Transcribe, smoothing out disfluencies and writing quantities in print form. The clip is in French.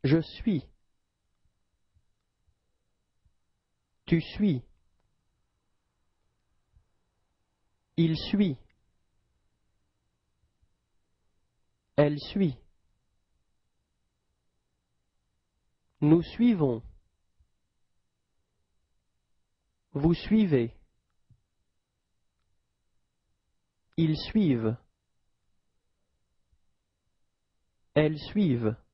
Je suis. Tu suis. Il suit. Elle suit. Nous suivons. Vous suivez. Ils suivent. Elles suivent.